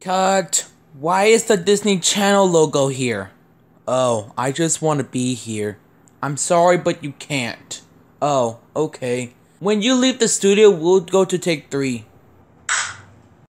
Cut. Why is the Disney Channel logo here? Oh, I just want to be here. I'm sorry, but you can't. Oh, okay. When you leave the studio, we'll go to take 3.